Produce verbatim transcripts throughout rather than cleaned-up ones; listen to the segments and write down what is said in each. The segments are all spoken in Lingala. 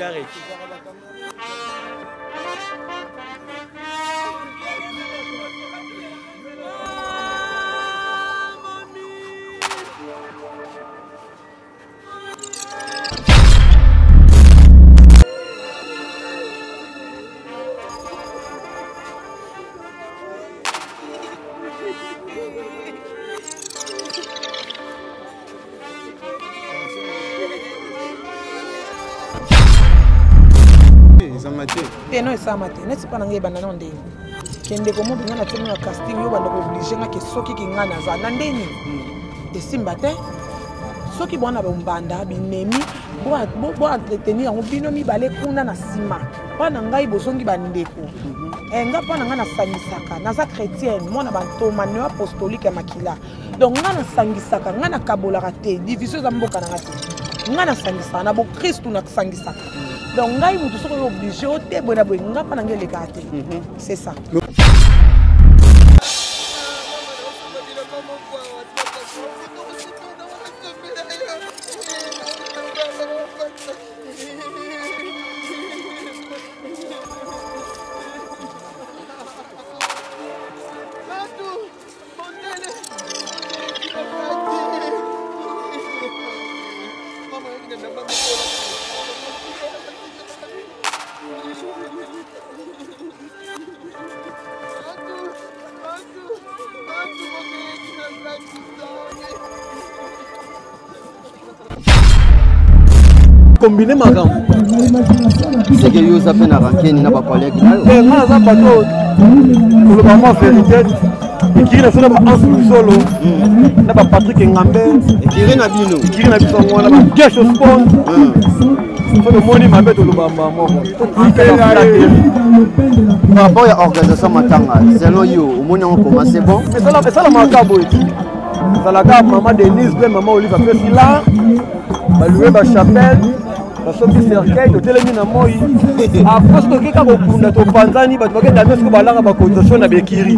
Garek. Non, ça m'a été. N'est-ce pas dans les bananes de kende komo binga na tenu na casting yo bando obligé nga ke soki ki nga na za na ndeni et simbate soki bona ba mbanda binemi bo bo entretenir on binomi balé kuna na sima pana ngai bosongi bandeko enga pana nga na sangisaka na za chrétienne mona ba toma ne apostolique makila donc nga na sangisaka nga na kabola raté division za mboka na ngati nga na sangisaka na bo Christ na sangisaka. Donc, ngai mutu soko yo obligé o te bona bo nga pa ngele kate. C'est ça. Combiné ma gamme. C'est que vous avez un ranking, n'a pas collègue. Mais moi, ça pas tout. Pour le moment, vérité. Et qui est sur le solo. N'a pas Patrick Ngambe. Et qui est Nabino. Qui est Nabino. On a pas Cash au sport. Faut le money m'a mis dans le bamba. Par rapport à l'organisation Matanga, selon vous, au moins on commence c'est bon. Mais ça là, ça là m'a caboué. Ça la gamme maman Denise, maman Olive a fait là. Bah louer ma chapelle. Parce que cercueil de télémina moi après ce que quand on a to panzani ba to ke dame ce balanga ba cotisation na bekiri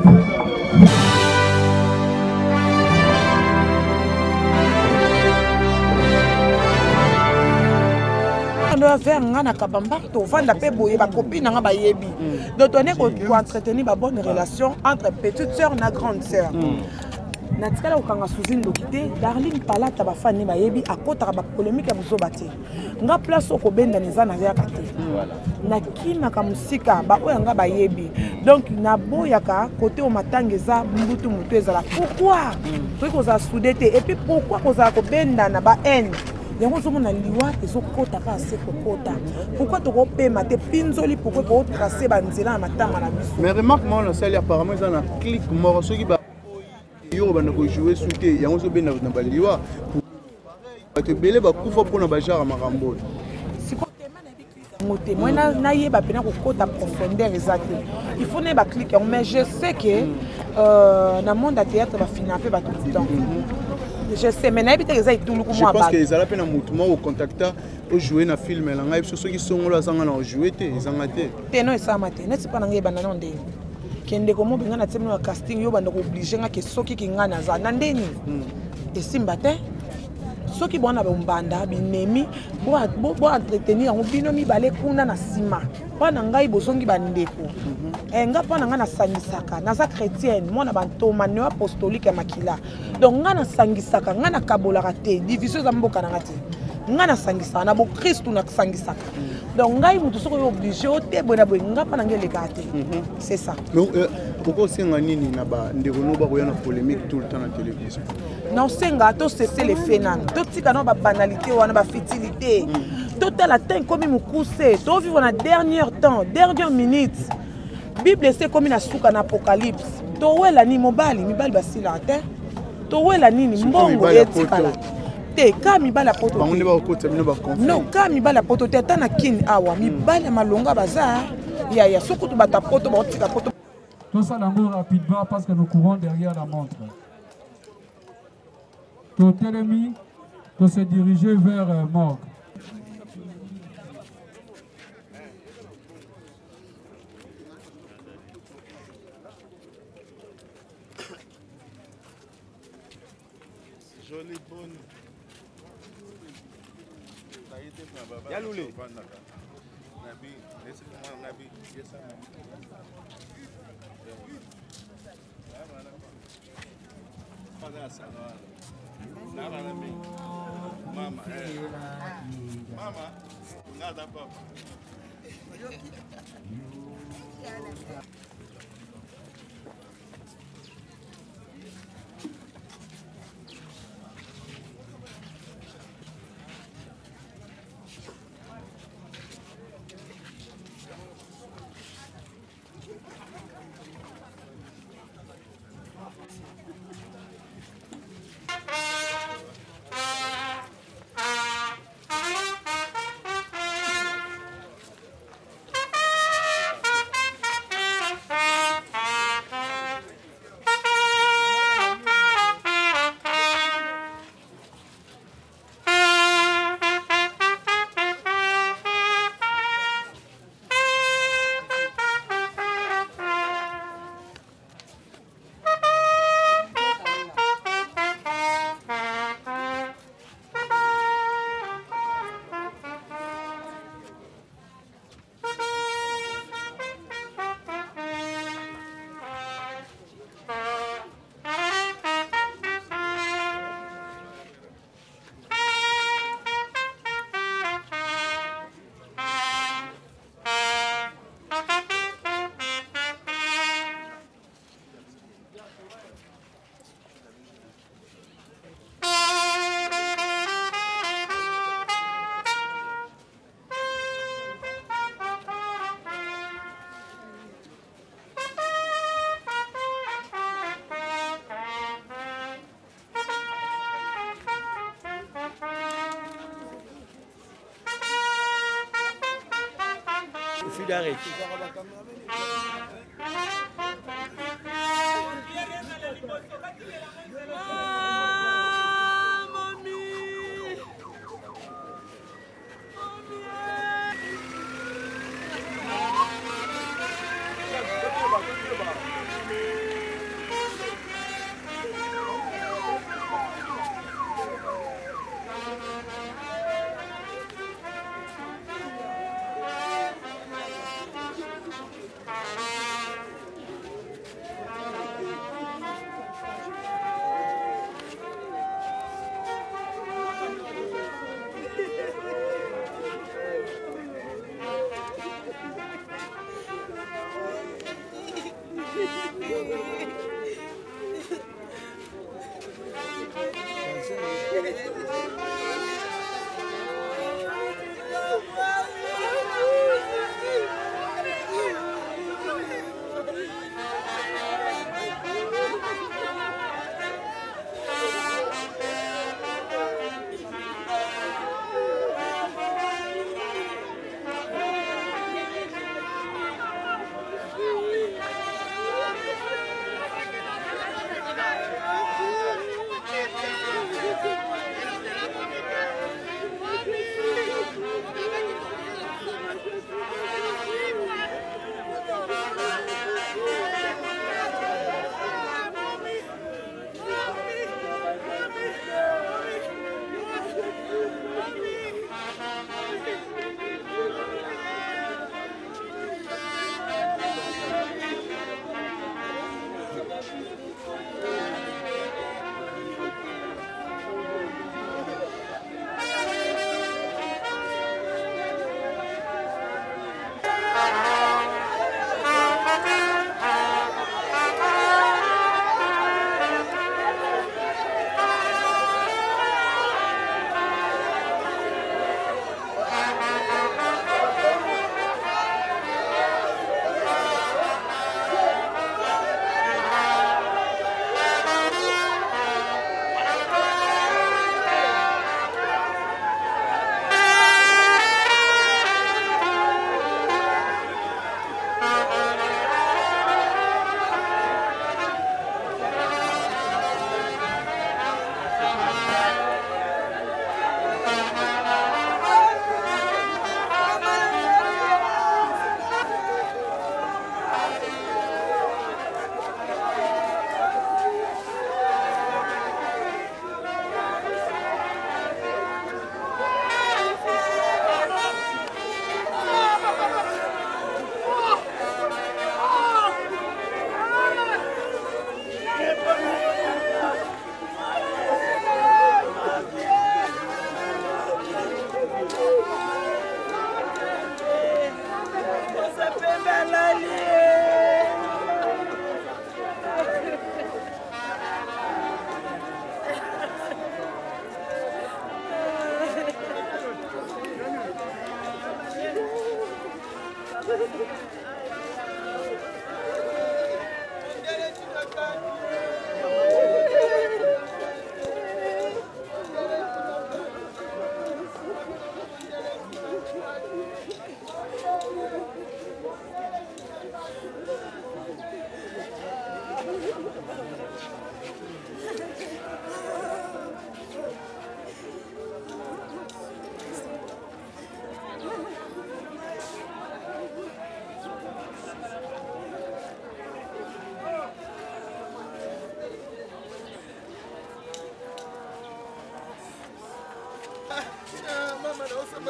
on doit faire ngana kabamba to vanda pe boye ba copine nga ba yebi donc donner ko entretenir ba bonne relation entre petite sœur na grande sœur. Natikala okanga suzine lokité Darling Palata ba fani ba yebi akota ba polémique ya buzo baté nga place oko benda neza na ya katé na kima ka musika ba oyanga ba yebi donc na boyaka côté o matangeza mbutu mutu ezala pourquoi to ko za soudete et puis pourquoi ko za ko benda na ba haine yango zo mona liwa ezokota ka se kokota pourquoi to ko pema te pinzoli pourquoi ko tracer ba nzela na matama na biso mais remarque moi na salle apparemment ça na clic mort soki ba yo bana ko jouer souté yango so bena na baliwa ba te belé ba kufa pona ba jara makambo siko tema na bikika moté moi na na yeba pena ko kota profondeur exacte il faut ne ba cliquer mais je sais que euh na monde à théâtre ba financer ba tout le temps je sais mais na bité exact tout le coup moi je pense que ils allaient pena mouvement au contacta au jouer na film la ngai so qui sont là zanga na jouer te zanga te te non ça maté n'est pas na ngeba na ndé kende komo binga na tsemno casting yo bando obligé nga ke soki ki nga na za na ndeni et simbate soki bona ba mbanda binemi bo bo entretenir on binomi balé kuna na sima pana ngai bosongi bandeko enga pana nga na sangisaka na za chrétienne mona ba toma ne apostolique makila donc nga na sangisaka nga na kabola raté division za mboka na ngati nga na sangisaka na bo Christ na sangisaka donc ngai mutu soko yo obligé o te bona bo nga pana ngele kate c'est ça. Mais pourquoi c'est ngani ni na ba ndeko no ba ko yana polémique tout le temps na télévision non senga to cesser les phénomènes to tika no ba banalité wana ba futilité total atteint comme mukuse to vivre na dernier temps dernière minute Bible c'est comme na suka na apocalypse to wela ni mobali mibali basila atteint to wela nini mbongo etikala te ka mibala poto bango ba ko tsamino ba conflit non ka mibala poto te tana kin awa mibala malonga baza ya ya sokutu bata poto ba tika poto tout ça l'amour rapidement parce que nous courons derrière la montre tout ennemi de se diriger vers euh, mort. Jolie bonne. Ça a été Ya lule. Nabi, laisse moi Nabi, c'est ça. Pas ça. Mama, eh. Mama, nada papa. D'arrêt.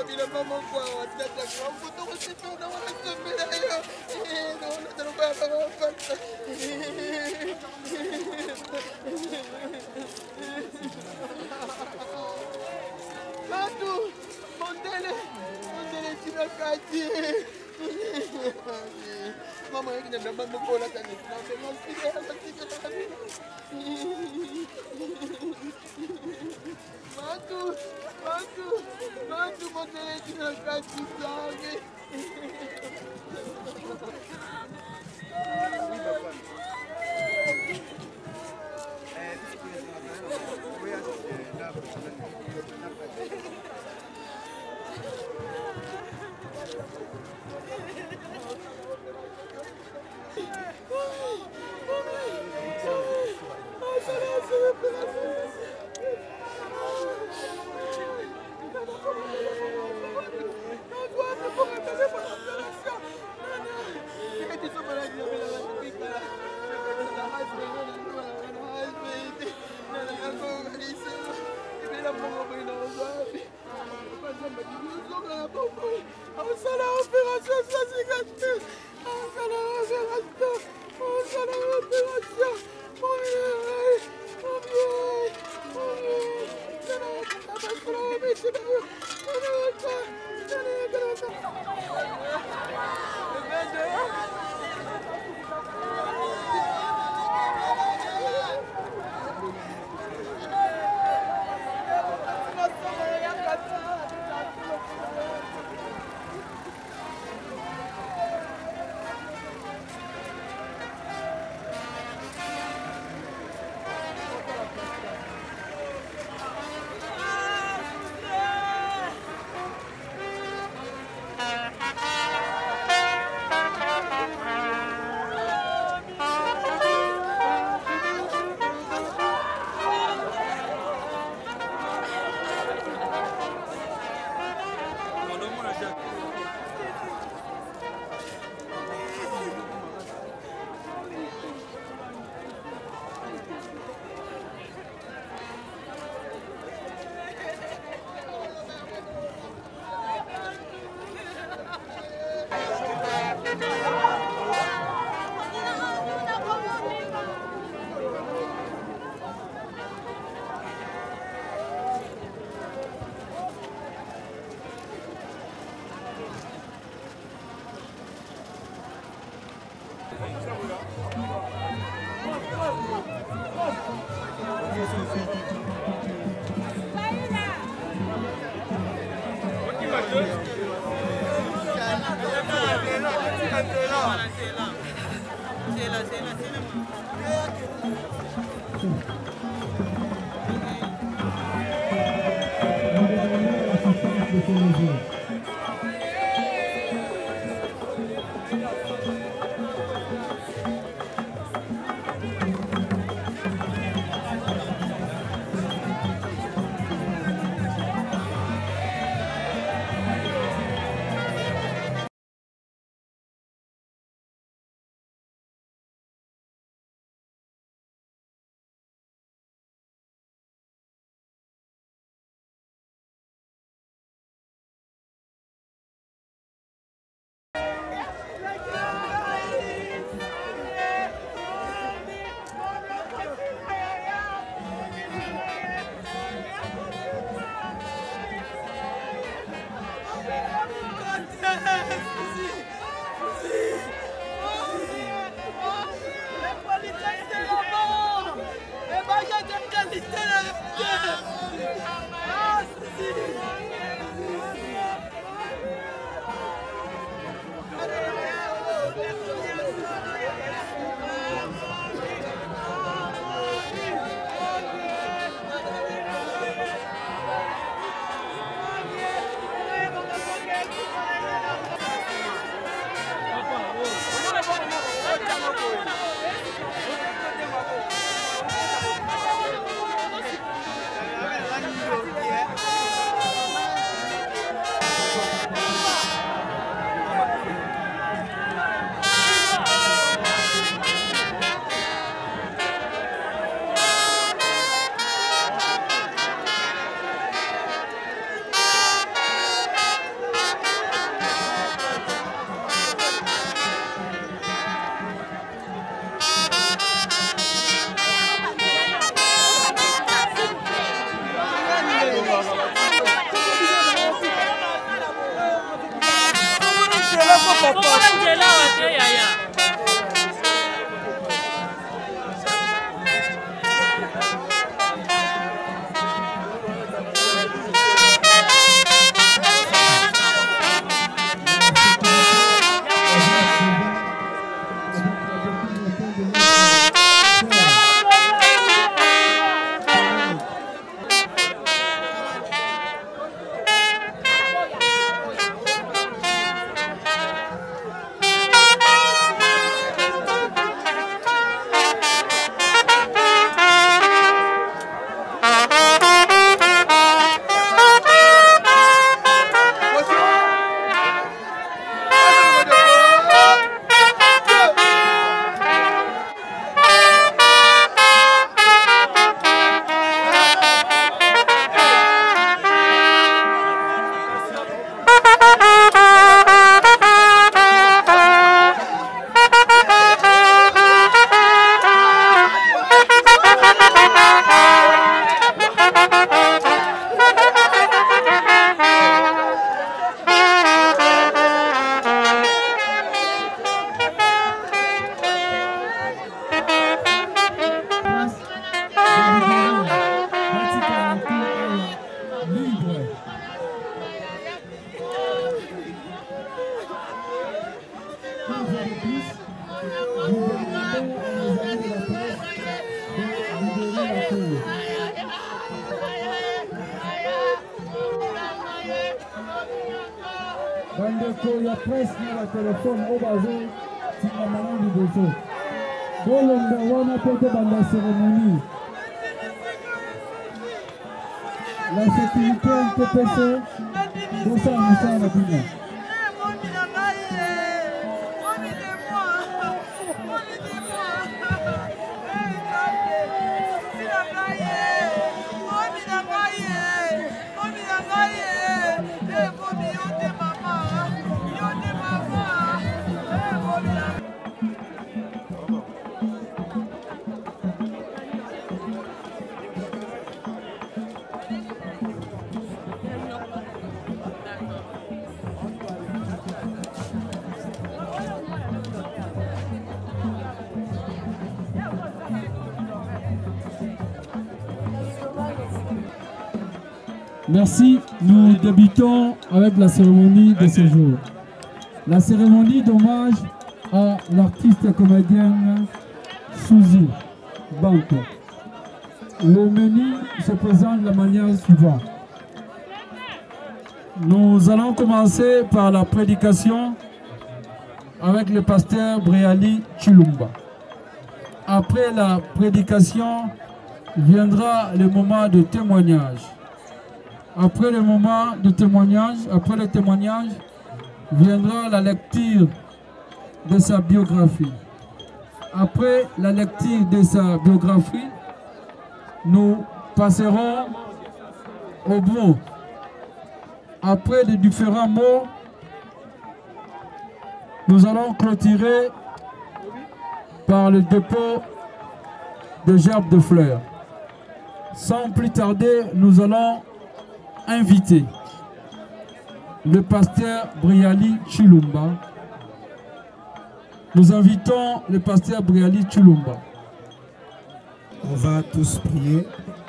kabila mama kwa watata kwa mtoto wetu na wanasembea hiyo eh naona tena baba baba Matu mondele mondele tina kati mama yake ndio mama kola tani na sema sije sije Matu Matu Matu mondele tina kati sangue il y a presque le téléphone au bazar, c'est la maman du dosso. Bon, on a peut dans la cérémonie. La sécurité N T P C, tout ça, nous sommes à la bine. Merci, nous débutons avec la cérémonie de ce jour. La cérémonie d'hommage à l'artiste comédienne Suzy Banco. Le menu se présente de la manière suivante. Nous allons commencer par la prédication avec le pasteur Briali Chilumba. Après la prédication viendra le moment de témoignage. Après le moment de témoignage, après le témoignage, viendra la lecture de sa biographie. Après la lecture de sa biographie, nous passerons au mot. Après les différents mots, nous allons clôturer par le dépôt de gerbes de fleurs. Sans plus tarder, nous allons inviter le pasteur Briali Chilumba. Nous invitons le pasteur Briali Chilumba. On va tous prier.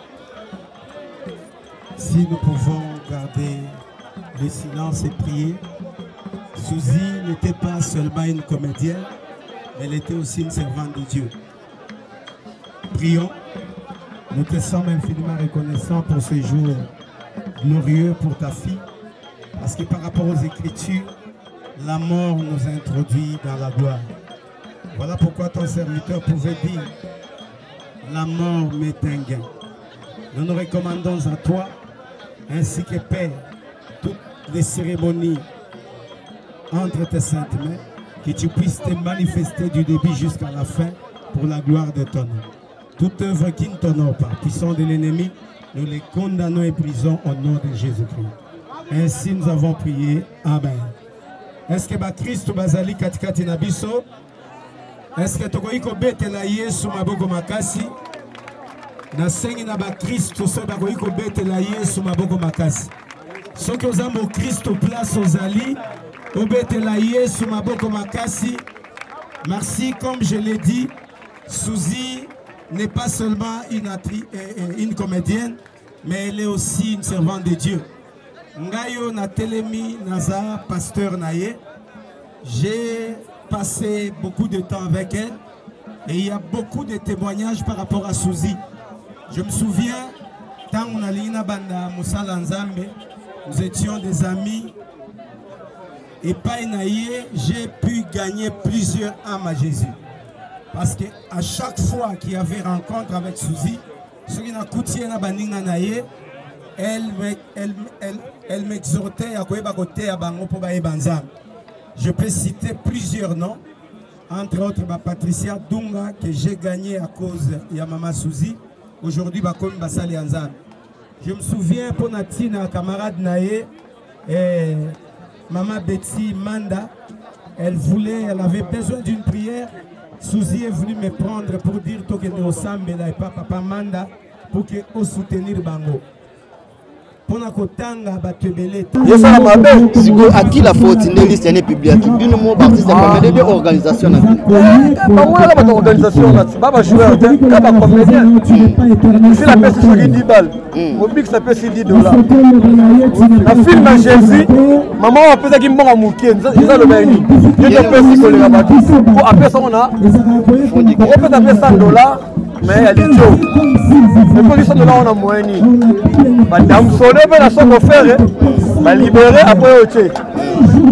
Si nous pouvons garder le silence et prier. Suzy n'était pas seulement une comédienne, mais elle était aussi une servante de Dieu. Prions. Nous te sommes infiniment reconnaissants pour ce jour glorieux pour ta fille, parce que par rapport aux Écritures, la mort nous introduit dans la gloire. Voilà pourquoi ton serviteur pouvait dire, la mort m'est un gain. Nous nous recommandons à toi, ainsi que Père, toutes les cérémonies entre tes saintes mains, que tu puisses te manifester du début jusqu'à la fin pour la gloire de ton nom. Toute œuvre qui ne t'honore pas, puissant de l'ennemi, nous les condamnons et brisons au nom de Jésus-Christ. Ainsi nous avons prié. Amen. Est-ce que Christ bazali katikati na biso? Est-ce que tokoki kobetela Yesu maboko makasi? Na sengi na ba Christ so bakoki kobetela Yesu maboko makasi. Soki oza mo Christ place ozali, obetela Yesu maboko makasi. Merci, comme je l'ai dit, Suzy n'est pas seulement une, une comédienne, mais elle est aussi une servante de Dieu. Ngayo na telemi naza pasteur naye. J'ai passé beaucoup de temps avec elle et il y a beaucoup de témoignages par rapport à Suzy. Je me souviens, quand on allait na banda Musala Nzambe, nous étions des amis et par naye, j'ai pu gagner plusieurs âmes à Jésus. Parce qu'à chaque fois qu'il y avait rencontre avec Suzy, elle, elle, elle, elle m'exhortait à côté à Bango pour Banzam. Je peux citer plusieurs noms, entre autres Patricia Dunga, que j'ai gagné à cause de Maman Suzy. Aujourd'hui, Bakom Basali Anzam. Je me souviens pour Natina, camarade Naye, et Maman Betsy Manda, elle voulait, elle avait besoin d'une prière. Suzy est venu me prendre pour dire que nous sommes et pas Papa Manda pour que nous soutenir Bango. Pour na kotanga batebele. Je sais ma belle, à qui la faute n'est liste n'est publiée. Qui nous mon parti c'est comme des organisations là. Pas moi là votre organisation là, pas ma joueur, pas ma comédien. C'est la peste sur dix balles. Au big ça peut dix dollars. La film à Jésus, maman a pesé qui m'ont amouqué, ils ont le béni. Je te pèse sur les rabatis. Pour après ça on a on peut taper cent dollars. Mais elle est chaud. Les positions de là on a moyen. Madame Sonné, la somme offerte, libérer après au Tchèque.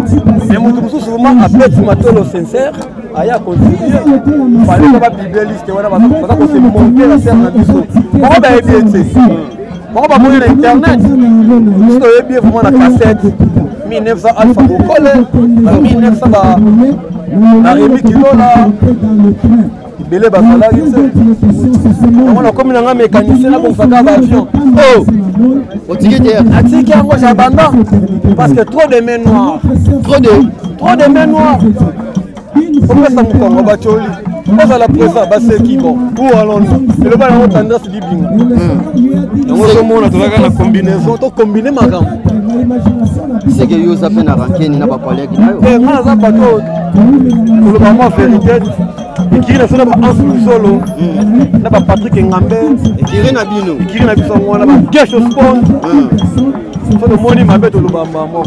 Mais mon tout souvent après tu m'attends sincère, aya continuer. Fallait pas bibler liste voilà parce que c'est monter la scène na biso. Pourquoi ba bien pourquoi pas mourir internet? C'est bien vraiment la cassette mille neuf cents Alpha Bokole, mille neuf cents ba na Rémi Kilo là. Belé basala on a comme un mécanicien là pour faire l'avion. Oh, au ticket à ticket moi j'abandonne parce que trop de mains noires, trop de trop de mains noires. Pourquoi ça me congo bacholi? Moi à la présence bah c'est qui bon? Où allons-nous? Le ballon on tendance dit bingo. On se montre dans la combinaison, to combiner ma gamme. C'est que yo ça peine à ranker ni na pas parler qui là. Eh moi ça pas trop. Pour le moment vérité. Et qui est là en solo, là bas Patrick Ngambe, et qui est na bino, et qui est na biso moi là bas Gash Sport. So le moni ma bête le bamba moi.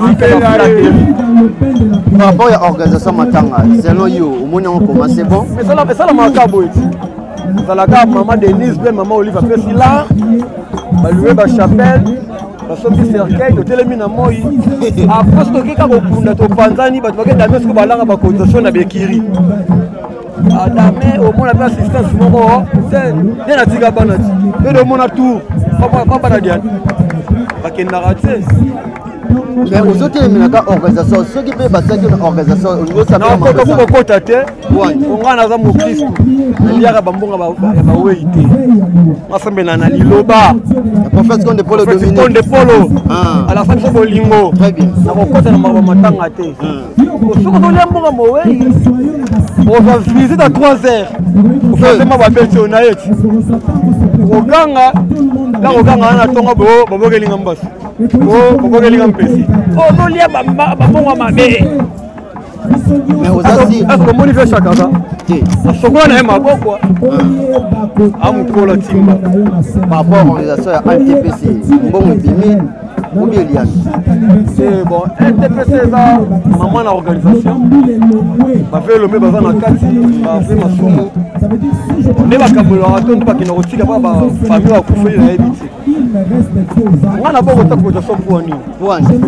Par rapport à l'organisation Matanga, selon yo, au moni on commence c'est bon. Mais ça là, ça là ma cabo. Ça là cabo maman Denise, ben maman Olive fait si là, ba louer ba chapelle. Parce que cercueil de télémina moi après ce que quand on a to panzani ba to ke dame ce que balanga ba cotisation na bekiri adame au moins la assistance moko c'est bien na tika bana et de mon tour papa papa na diane ba kenda raté mais aux autres minaka organisation ceux qui peuvent battre une organisation au niveau ça non ko ko ko tate on ngana za mo Christ liaka bambonga ba ba weite masambe na na liloba prophète Conde Polo Dominique Conde Polo à la fin de bolingo très bien na ko kota na mama matanga te soko to lemboka mo we on va visiter à trois heures on fait ma ba beto na yeti oganga la oganga na tonga bo bobo kelinga mbasi oh bobo kelinga mpesi oh no lia ba ba bonga mabe mais aux assis est-ce que moni fait chaka ça soko na ma boko amu kola timba par rapport à l'organisation à N T P C bon bimi ou bien lian c'est bon N T P C ça maman na organisation ba fait le me baza na kati ba fait masomo ne ba kabola to ba kina rotika ba ba famille wa kufa na ebiti ngana boko ta ko so puani puani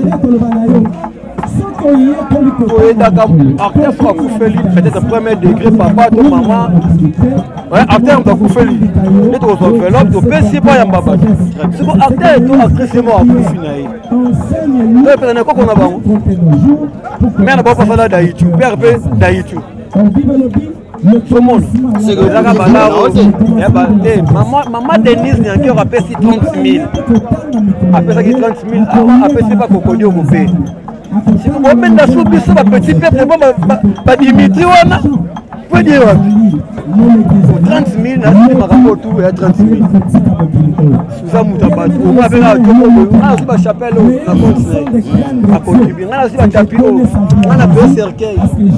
acteur soit coufeli peut-être premier degré papa to maman ouais acteur doit coufeli et to so enveloppe to pesi pas ya mbaba c'est bon acteur to actrice mo akufi na yi et peut être ko na bango mais na ba pas ça da YouTube père pe da YouTube tout le monde c'est que la bala et ba eh maman maman Denise ni encore a pesi trente mille après ça qui trente mille après c'est pas kokodi au coupé. Si vous avez un sous-bisso, un petit peuple, pas Dimitri, on peut dire trente mille, c'est ma rapport tout et trente mille. Sous un moutabatou, on avait là, on a aussi la chapelle, on a contribué, on a contribué, on a aussi la chapelle, on a fait un cercueil.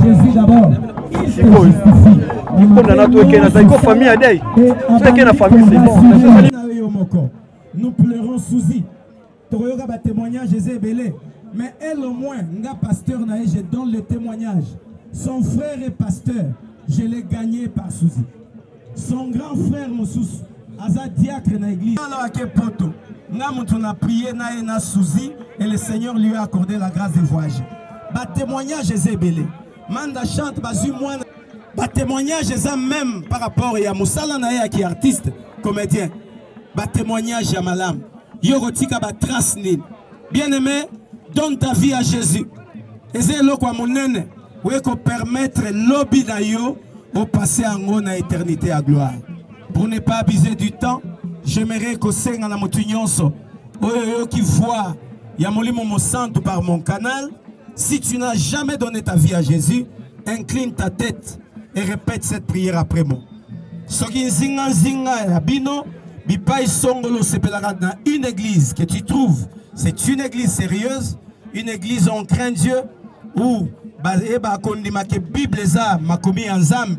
C'est quoi? Il faut que nous ayons une famille à day. C'est que la famille, c'est bon. Nous pleurons Souzy. Tu regardes le témoignage, Jésus Belé. Mais elle au moins, nga pasteur naïe, je donne le témoignage. Son frère est pasteur, je l'ai gagné par Souzy. Son grand frère Moussous, Aza diacre na l'église. Alors que poto, nga on a prié naïe na Souzy et le Seigneur lui a accordé la grâce de voyager. Ba témoignage est belé. Manda chante bazu moi. Ba témoignage est même par rapport à Moussala naïe qui est artiste, comédien. Ba témoignage à malam. Yorotika ba trace ni. Bien aimé. Donne ta vie à Jésus. Et c'est là quoi mon nene. Oui, qu'on permettre l'obi d'ailleurs au passer en haut à éternité à gloire. Pour ne pas abuser du temps, j'aimerais que c'est dans la montagnonso. Qui voit, il y a mon mon santo par mon canal. Si tu n'as jamais donné ta vie à Jésus, incline ta tête et répète cette prière après moi. Ce qui zinga zinga abino, bipai songolo sepelaka dans une église que tu trouves. C'est une église sérieuse, une église où on craint Dieu, où la Bible est makomi ensemble,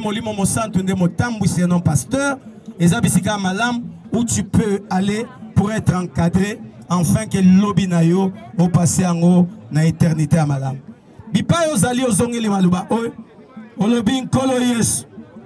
c'est non pasteur, et malam où tu peux aller pour être encadré, afin que l'obi na yo au passé en haut na éternité à malam. Bipa yo zali ozongi li maluba oy, olobi nkolo Yesu,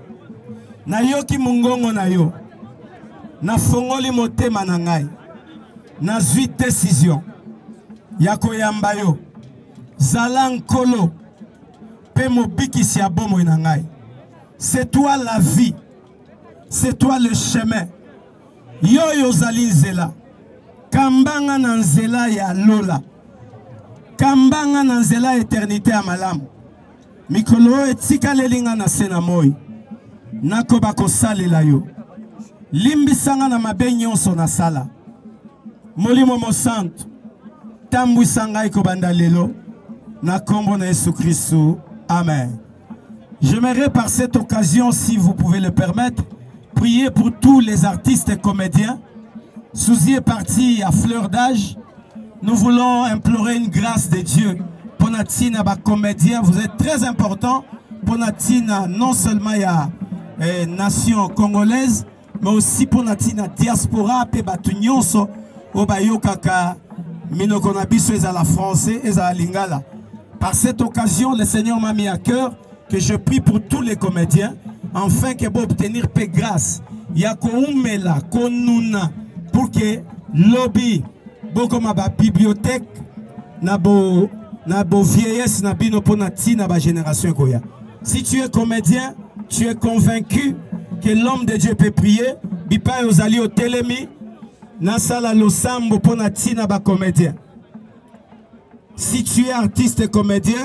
na yo ki mungongo na yo, na fongoli motema na ngai. Na huit décisions. Yako yamba yo. Zalankolo. Pemobiki siabomo inangai. C'est toi la vie. C'est toi le chemin. Yo yo zali nzela. Kambanga na nzela ya lola. Kambanga na nzela éternité ya malamu. Mikolo etika lelinga na sena moi. Nakoba kosalela yo. Limbisanga na mabe nyonso na sala. Molimo mo santo. Tambwisanga ikobanda lelo. Na kombo na Yesu Christo. Amen. J'aimerais par cette occasion, si vous pouvez le permettre, prier pour tous les artistes et comédiens. Souzy est parti à fleur d'âge. Nous voulons implorer une grâce de Dieu. Pour Natina, comédien, vous êtes très important. Pour Natina, non seulement il y a eh, nation congolaise, mais aussi pour Natina diaspora, pe batunyonso, obayo kaka, minokonabiso ezala français, ezala lingala. Par cette occasion, le Seigneur m'a mis à cœur que je prie pour tous les comédiens, afin que vous obtenir paix grâce. Yako umela, konuna, pour que lobby, beaucoup ma bibliothèque, na bo na bo vieillesse na bino ponati na ba génération koya. Si tu es comédien, tu es convaincu que l'homme de Dieu peut prier, bipa ozali au telemi, na sala lo sambo ponati na ba comédien. Si tu es artiste et comédien,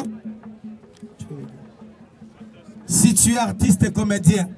si tu es artiste et comédien,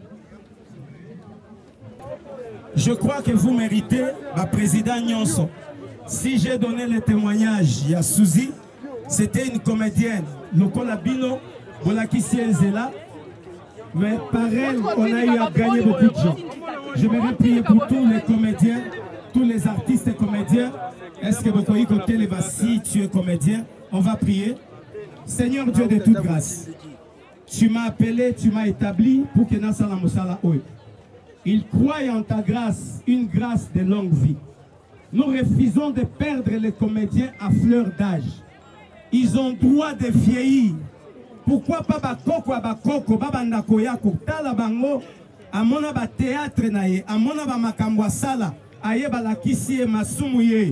je crois que vous méritez, ma président Nyonso. Si j'ai donné le témoignage, il y a Souzy, c'était une comédienne, Lokola Bino, Bolakisi Enzela, mais par elle, on a eu à gagner beaucoup de gens. Je vais prier pour tous les comédiens, tous les artistes et comédiens. Est-ce que vous pouvez écouter les si tu es comédien? On va prier. Seigneur Dieu de toute grâce, tu m'as appelé, tu m'as établi pour que Nassala Moussala Oye. Il croit en ta grâce, une grâce de longue vie. Nous refusons de perdre les comédiens à fleur d'âge. Ils ont droit de vieillir. Pourquoi pas Bakoko à Bakoko, Babandakoyako, Talabango, Amona ba théâtre naye, Amona ba Makambwa Sala, Ayeba la Kissi et Masumuye.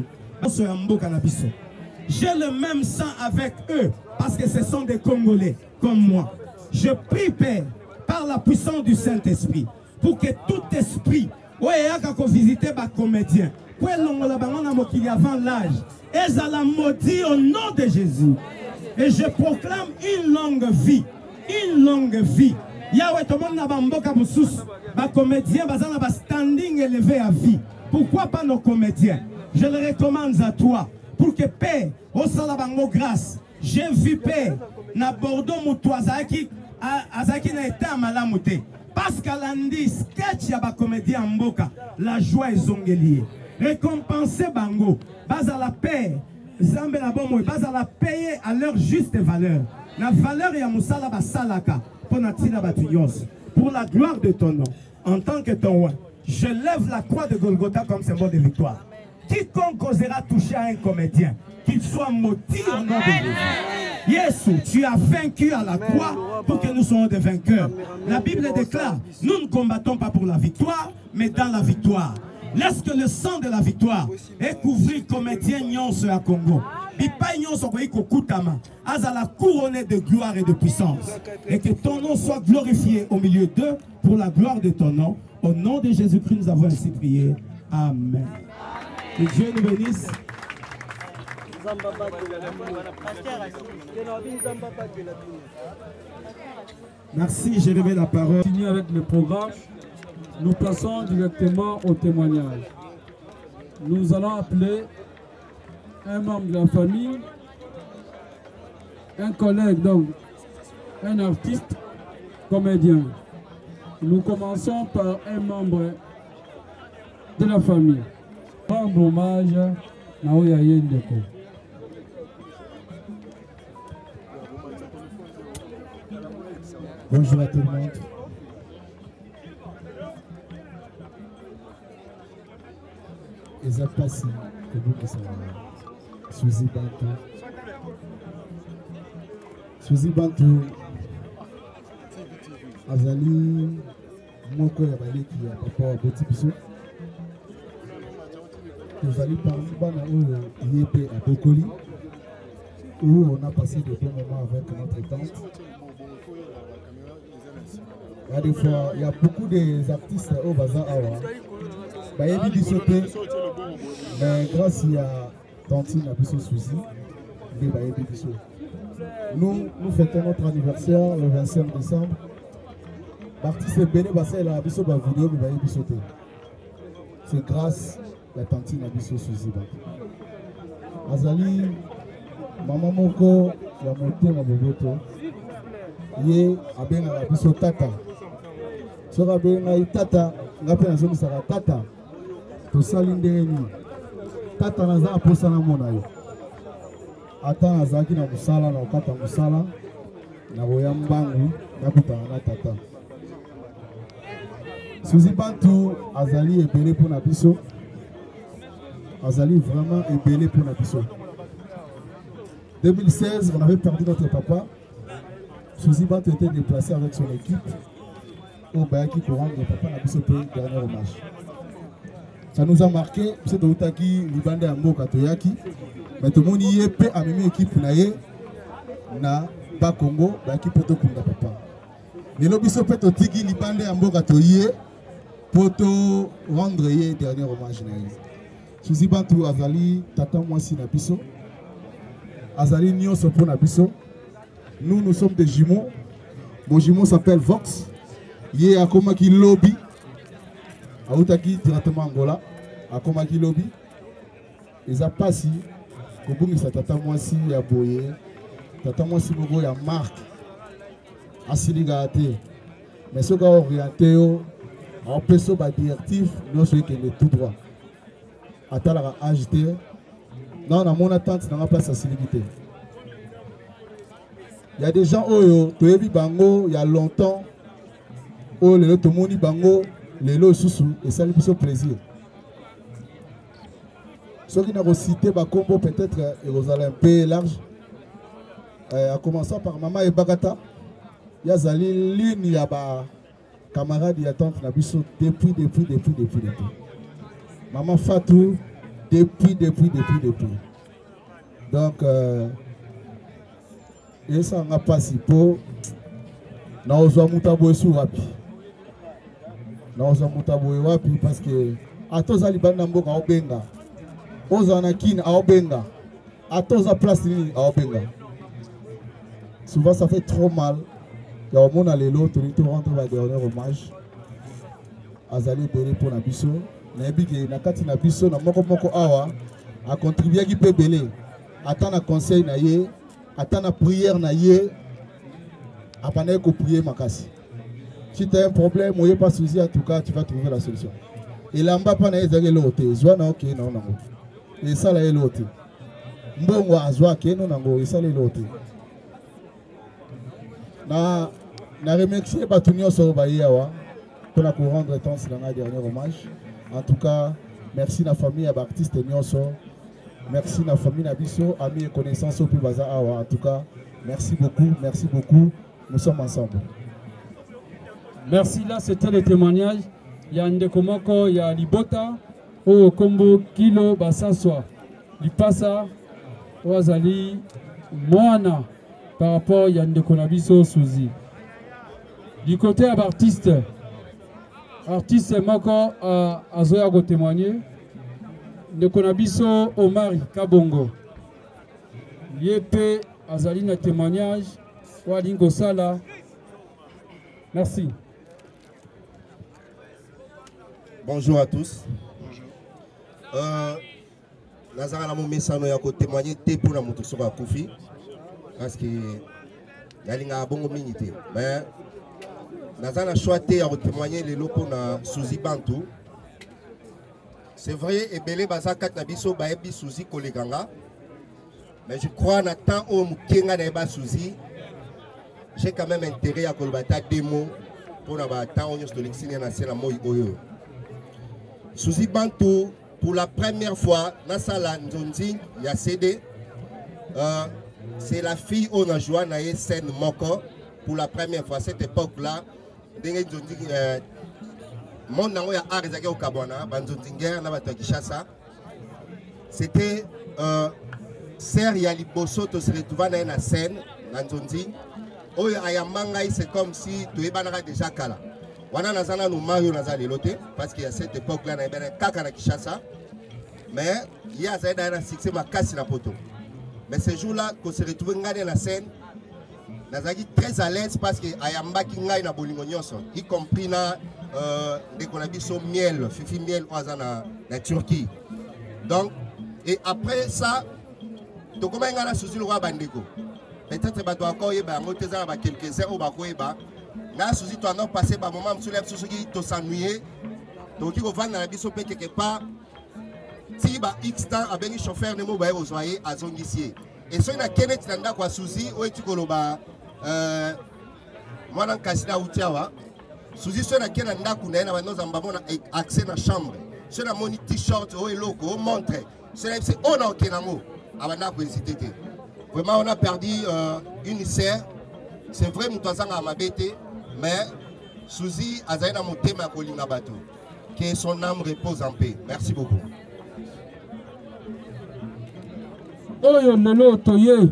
J'ai le même sang avec eux parce que ce sont des Congolais comme moi. Je prie, Père, par la puissance du Saint-Esprit, pour que tout esprit, qui visiter les comédiens, avant l'âge, et à la maudit au nom de Jésus. Et je proclame une longue vie, une longue vie. Yahweh, tout le monde n'a pas de comédiens, un standing élevé à vie. Pourquoi pas nos comédiens? Je le recommande à toi pour que Père, au salabango grâce, j'ai vu Père, na Bordeaux Moutouazaki, Azaki na été à Malamouté. Parce qu'à l'andi, sketch ya ba comédien Mboka, la joie est zongelier. Récompenser Bango, base à la paix, Zambe la bomo, base à la payer à leur juste valeur. La valeur ya Moussala ba salaka, pour natina batuyos, pour la gloire de ton nom, en tant que ton roi. Je lève la croix de Golgotha comme symbole de victoire. Quiconque osera toucher à un comédien, qu'il soit maudit au nom de Jésus. Yesu, tu as vaincu à la croix pour que nous soyons des vainqueurs. La Bible déclare, nous ne combattons pas pour la victoire, mais dans la victoire. Laisse que le sang de la victoire ait couvert comédien Nyonso à Congo. Bipa Nyonso Kutama, Azala couronné de gloire et de puissance. Et que ton nom soit glorifié au milieu d'eux pour la gloire de ton nom. Au nom de Jésus-Christ, nous avons ainsi prié. Amen. Que Dieu nous bénisse. Merci, j'ai levé la parole. Continue avec le programme. Nous passons directement au témoignage. Nous allons appeler un membre de la famille, un collègue, donc un artiste, comédien. Nous commençons par un membre de la famille. Rendre hommage à Naoya Yendeko. Bonjour à tout le monde. Ezapasi, que vous qui savez. Souzy Bantou. Souzy Bantou. Azali, moko ya baleki ya papa wa Boti Biso. Tozali parmi bana oyo yé pe abokoli. où on a passé de bons moments avec notre tante. Il y a des fois, il y a beaucoup d'artistes au Bazar Awa. Il y a des sautés, mais grâce à Tantine Abisso Souci, il y a des sautés. Nous, nous fêtons notre anniversaire le vingt-cinq décembre. L'artiste Béné Bassé a Abisso Bavidéo, mais il y a des sautés. C'est grâce à la Tantine Abisso Souci. Azali, maman Moko, la montée, ma boboto. Yé, Aben Abisso Tata. Sora benga itata ngape na zomi sara tata to salindeni tata na za posa na mona yo ata azaki na musala na okata musala na boya mbangu ngaputa na tata Suzy Bantu azali ebele pour na biso azali vraiment ebele pour na biso. deux mille seize on avait perdu notre papa. Suzy Bantu était déplacé avec son équipe au Bayaki pour rendre papa na biso pays dernier hommage. Ça nous a marqué, c'est de Outaki, Libande Ambo Katoyaki, mais tout le monde y est peu à même équipe naye na ba Congo, Bayaki poto kunda papa. Les lobbies sont peut Tigi Libande Ambo Katoye poto rendre ye dernier hommage naye. Suzy Bantu azali tata mwasi na biso, azali nyonso po na biso. Nous nous sommes des jumeaux. Mon jumeau s'appelle Vox. Yé akoma ki lobby autaki directement Angola akoma ki lobby eza pasi kobungisa tata mwasi ya boye tata mwasi moko ya marque asiliga te mais soka orienté yo en peso ba directif nous ceux qui est tout droit atala âge te non na mon attente na place asilité. Il y a des gens oyo toyebi bango il y a longtemps. Oh, le tomoni bango, le lo susu, et ça lui fait plaisir. Ceux qui n'ont cité Bakombo, peut-être, ils allaient un peu large. Euh, en commençant par Maman et Bagata, il y a Zali, il y a ba camarade, il y a tante Nabiso, depuis, depuis, depuis, depuis, depuis. Maman Fatou, depuis, depuis, depuis, depuis. Donc, euh, et ça n'a pas si peu. Nous avons mutabo sous rapi. Nous avons mutabo wapi parce que à tous les bandes mboka obenga. Ozanakin a obenga. À tous la place ni a obenga. Souvent ça fait trop mal. Il y a au monde à l'élo, tout le monde rentre à dernier hommage. Azali belé pour na biso. Na bigi na kati na biso na moko moko awa a contribuer qui peut belé. Attends un conseil na yé, attends une prière na yé. Après qu'on prier makasi. Si tu as un problème, ou pas souci, en tout cas, tu vas trouver la solution. Et là, on pas na ezali lote. Zwa na ok non nango. Et ça là lote. Mbongo azwa ke non nango, et ça là lote. Na na remercier batunyo so bayawa pour la rendre temps sur la dernier hommage. En tout cas, merci la famille à l'artiste Nyonso. Merci la famille Nabiso, amis et connaissances au plus bazar awa. En tout cas, merci beaucoup, merci beaucoup. Nous sommes ensemble. Merci, là c'était le témoignage. Il y a Ndekomoko, il y a Libota, au Kombo Kilo Basaswa, Lipasa, Oazali, Moana, par rapport à Yandekonabiso Suzy. Du côté de l'artiste, artiste Moko a Azoya go témoigner. Ndekonabiso Omari Kabongo. Yépe Azali na témoignage. Walingo Sala. Merci. Bonjour à tous. Nazara mon message ya ko témoigner té pour la moto soba Kofi parce que yalinga bongo minité mais Nazara choisi à témoigner les locaux na Suzy Bantu. C'est vrai et belé bazaka na biso ba ebi Suzy koleganga mais je crois na temps au mukenga na ba Suzy. J'ai quand même intérêt à colbata démo pour la temps on de l'exilé national moi oyo. Suzy Bantu pour la première fois dans sala Nzonzi il y a C D. Euh, c'est la fille on a joué na scène moko pour la première fois cette époque là ndenge Nzonzi euh, mon nango ya art ezaki au Kabwana banzonzi ngere na bato Kishasa. C'était euh, Serre ya liboso to se retrouver dans la scène na nzondi oyo ayamangai c'est comme si tu ebanaka déjà kala wana nazana no Mario nazali loté parce qu'il y a cette époque là na ebana kaka na Kinshasa mais il y a ça dans un succès makasi na poto mais ce jour là qu'on se retrouve dans la scène nazaki très à l'aise parce que ayambaki ngai na bolingo nyonso y compris na euh de konabiso miel fifi miel oazana na Turquie donc et après ça to comment ngana susi le roi bandeko peut-être ba to encore yeba ngoteza ba quelques heures ou ba koyeba na susi to non passer ba moment msule susu ki to s'ennuyer to ki ko vendre na biso pe quelque part ti ba x temps abengi chauffeur ne mo ba ozoyer azongisier et so na kenet nanda kwa susi o eti koloba euh mwana kasina utiawa susi so na kena ndaku na na noza mbamona accès na chambre so na moni t-shirt o eloko o montre so na c'est on a kenango. Vraiment, on a perdu euh, une sœur. C'est vrai, nous sommes à ma bête, mais Suzy a zaina monté ma colline à bateau. Que son âme repose en paix. Merci beaucoup. Oyo lelo toye.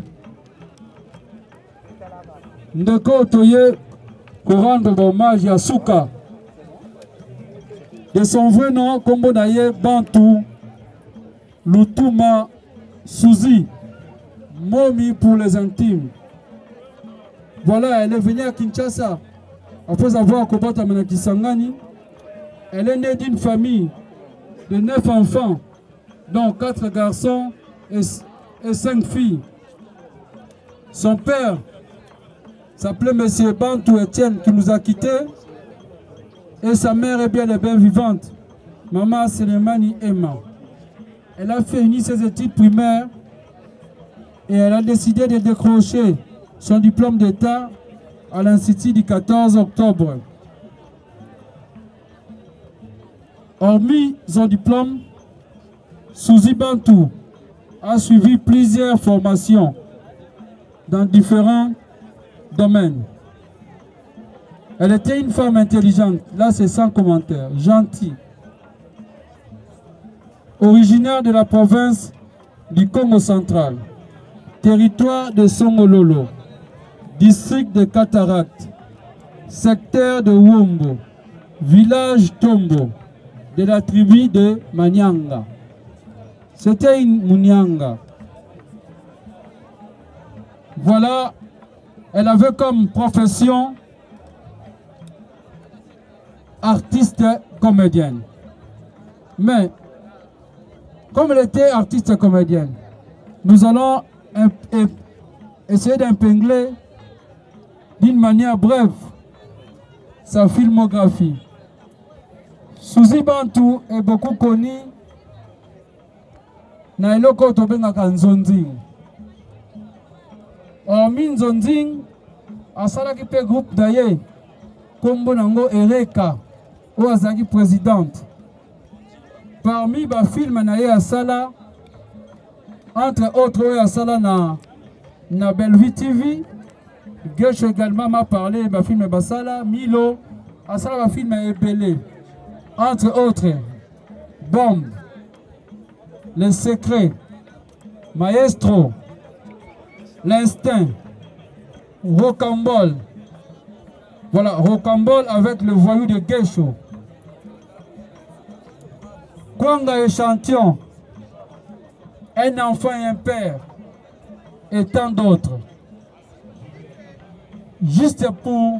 Ndeko toye pour rendre hommage à Souka. De son vrai nom, Kombo Naye Bantou Lutuma Suzy, Momi pour les intimes. Voilà, elle est venue à Kinshasa après avoir combattu à Menakisangani. Elle est née d'une famille de neuf enfants, dont quatre garçons et, et cinq filles. Son père s'appelait M. Bantou Etienne qui nous a quittés. Et sa mère est bien et bien vivante, Maman Selemani Emma. Elle a fini ses études primaires et elle a décidé de décrocher son diplôme d'État à l'Institut du quatorze octobre. Hormis son diplôme, Suzy Bantou a suivi plusieurs formations dans différents domaines. Elle était une femme intelligente, là c'est sans commentaire, gentille. Originaire de la province du Congo central, territoire de Songololo, district de Cataracte, secteur de Wombo, village Tombo, de la tribu de Manyanga. C'était une Munyanga. Voilà, elle avait comme profession artiste comédienne. Mais comme elle était artiste comédienne, nous allons essayer d'épingler d'une manière brève sa filmographie. Suzy Bantou est beaucoup connue na eloko tobengaka Nzonzing. Hormis Nzonzing, asalaki pe groupe d'ailleurs kombo nango Ereka ou azaki présidente. Parmi les films naye asala, entre autres asala na na Bellevue T V, Gesh également m'a parlé de film basala, Milo asala film ebele. Entre autres, Bombe, Les Secrets, Maestro, L'Instinct, Rocambole. Voilà, Rocambole avec le voyou de Gesho. Kwanga Échantillon, Un enfant et un père, et tant d'autres. Juste pour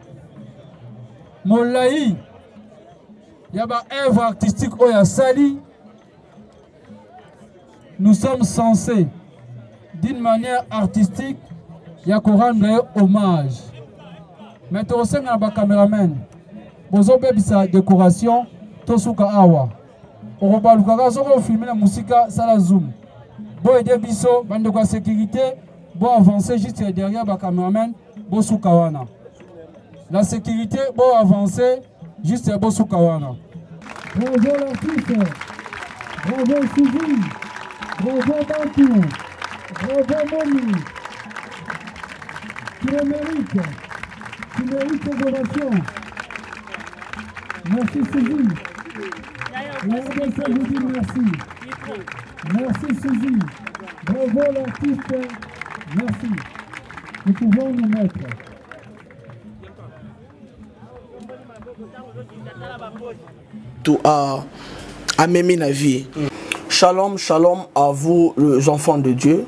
Molaï, il y a une œuvre artistique au Yassali. Nous sommes censés, d'une manière artistique, il y a rendre hommage. Mais tu as un caméraman, vous avez sa décoration, Tosuka Awa. On va filmer la musique, ça la zoom. Bon aider biso, bande de sécurité, bon avancer juste derrière le caméraman, bon soukawana. La sécurité, bon avancer juste bon soukawana. Bravo l'artiste, bravo Suzy, bravo Bantou, bravo Momi. Tu le mérites, tu mérites tes ovations. Merci Suzy. La R D C vous dit merci. Merci Suzy. Bravo l'artiste. Merci. Nous pouvons nous mettre. Tout à, à Mémi Navi. Shalom, shalom à vous les enfants de Dieu.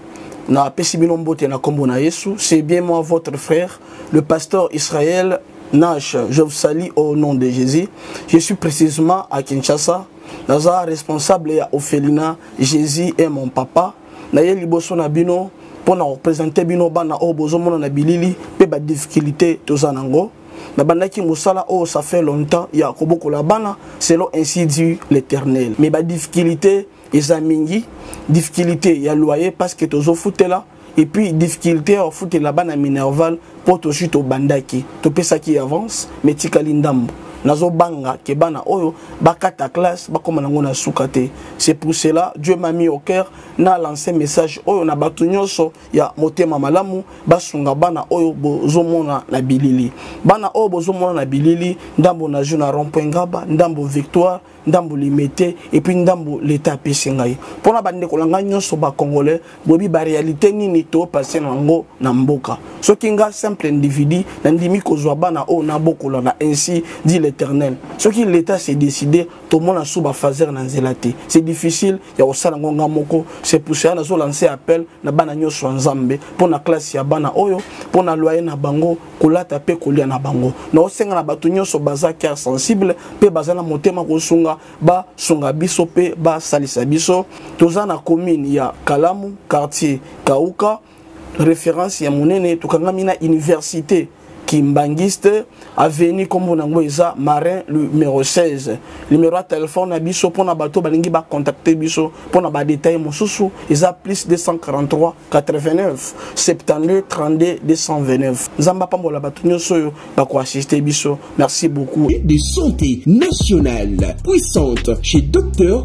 C'est bien moi votre frère, le pasteur Israël Nash. Je vous salue au nom de Jésus. Je suis précisément à Kinshasa. Naza responsable à Ophelina. Jésus est mon papa. Naye liboso na bino pour nous représenter bino bana o bozomo na bilili pe ba difficulté tozanango. Na bandaki musala oh ça fait longtemps ya koboko la bana selon ainsi dit l'Éternel. Mais ba difficulté ezamingi difficulté ya loyer parce que tozo foutela et puis difficulté au foot la bana minerval pour to chute au bandaki to pesa qui avance mais tikali ndambo nazo banga ke bana oyo bakata classe bakoma nango na sukate. C'est pour cela Dieu m'a mis au cœur na lancé message oyo na batu nyonso ya motema malamu basunga bana oyo bozomona na bilili bana oyo bozomona na bilili ndambo na juna rond-point Ngaba ndambo Victoire ndambo limité et puis ndambo l'état pesingai pona bande kolanga nyonso ba congolais bobi ba réalité nini to passer nango na mboka soki nga simple individu na ndimi kozwa bana o na bokola na ainsi dit l'Éternel soki l'état s'est décidé to mona suba fazer na nzelati c'est difficile ya osala ngonga moko. C'est pour ça nazo lancer appel na bana nyonso nzambe pona classe ya bana oyo pona loyer na bango kolata pe kolia na bango na osenga na batu nyonso baza cœur sensible pe baza na motema kosunga ba sunga biso pe ba salisa biso toza na commune ya Kalamu quartier Kauka référence ya monene tokanga na université Kimbangiste avenue comme nango eza Marin numéro seize numéro de téléphone na biso pona bato balingi ba contacter biso pona ba détail mosusu eza plus deux cent quarante-trois quatre-vingt-neuf soixante-douze trente-deux deux cent vingt-neuf nzamba pambola bato nyonso yo ba ko assister biso. Merci beaucoup. De santé nationale puissante chez Docteur